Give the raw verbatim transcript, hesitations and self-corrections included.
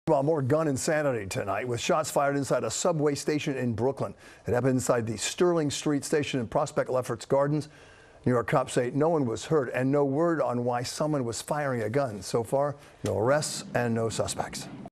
Well, more gun insanity tonight with shots fired inside a subway station in Brooklyn. It happened inside the Sterling Street station in Prospect Lefferts Gardens. New York cops say no one was hurt and no word on why someone was firing a gun. So far, no arrests and no suspects.